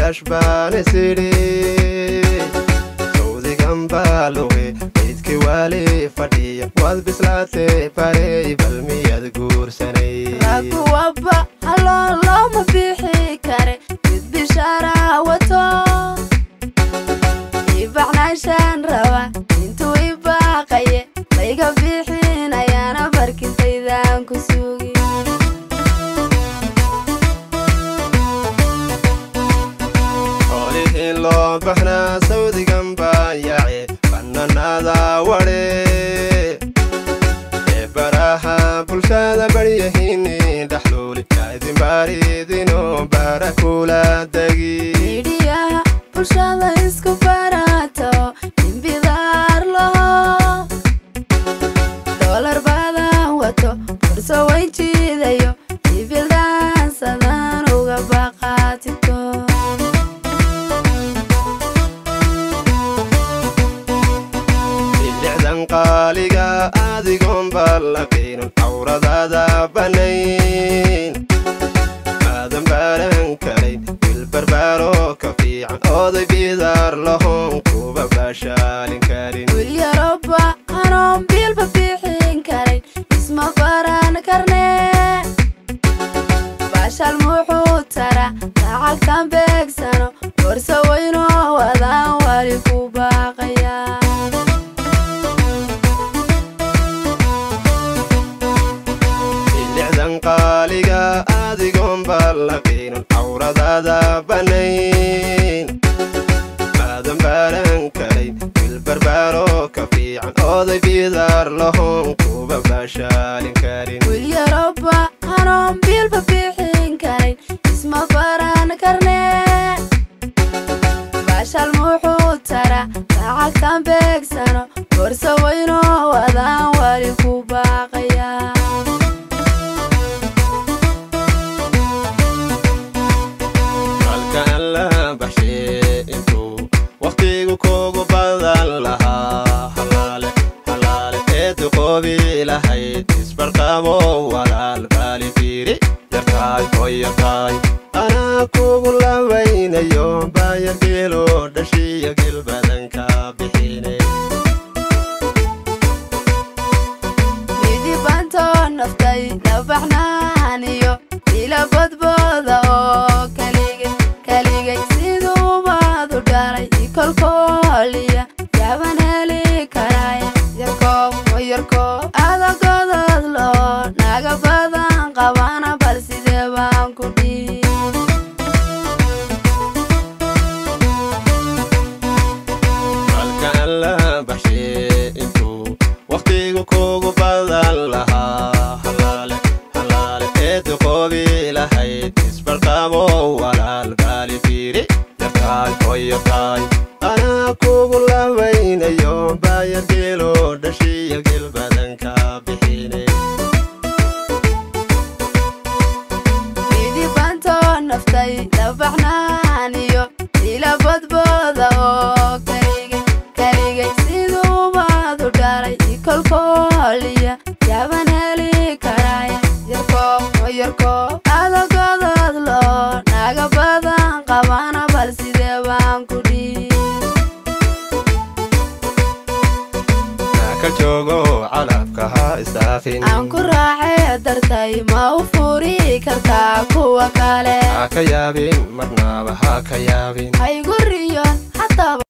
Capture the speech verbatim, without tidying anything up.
بلاشبان سيري سودي جنبالوي بيتكي والي فردي والبسلاتي باري بالمية دقور سني راكو وابا هلو لو ما بيحي كاري بيت بشارة وطو يبعنا شان روا انتو يباقية ليقا بيحين ايانا بركن تيدان كسوغي قولي لو بحنا سودي جنبا يعي فنانا دا وري براها بلشادة بريهيني دحلولي كايدين باردينو باراكولا داقي ميديا بلشادة اسكو باراتو من بيدار لها دولار بادا واتو فرصة ويجيدايو يبيلدان سادان وغباقاتيتو اللعدان قاليقا آديقون باللقين عورضادا بانين آدم بارن كالين بالبربارو كفيعا أوضي بيدار لهم كوبا باشالين كارين ويا ربا هنوم بالببيحين كارين اسم فران كرني باشا الموحود ترى تعال كان بيكسانو ورسا وينو وذان والكو باقيا اللعدان قاليقا آديقون باللقين عورضادا بانين آدم بارن كالين بالبربارو كفيعا أوضي بيدار لهم كوبا باشالين كارين ويا ربا هنوم بالببيحين كارين اسم فران كرني باشا الموحود ترى تعال كان بيكسانو ورسا وينو وذان والكو باقيا halkaan la baxshay intuu waqtigu kugu badan lahaa halaale halaale ee duqoobi lahayd isbarqamo walaal baali fiiri yartaay hoy yartaay anaa kugu labaynayo baayar geelo dhashiya gel badan ka bixinay midii banto naftay labaxnaaniyo ila badbooda oo kaligay kaligay siduu baad u dhalay ikolkooliya yaaban heli karaya yarkoob oo yarkoob adagodood loo naga badan qabana bal sidee baan ku dhihi halkaan la baxshay intuu waqtigu kugu badan lahaa halaale halaale ee duqoobi lahayd isbarqamo walaal baali fiiri yartaay hoy yartaay anaa kugu labaynayo baayar geelo dhashiya gel badan ka bixinay midii banto naftay labaxnaaniyo ila badbooda oo kaligay kaligay siduu baad u dhalay ikolkooliya yaaban heli karaya yarkoob oo yarkoob adagodood loo naga badan qabana bal sidee baan ku dhihi ka joogo calabka ha istaafin aan ku raacay dartay ma u furi kartaa kuwa kale ha ka yaabin marnaba ha ka yaabin ha igu riyoon xataa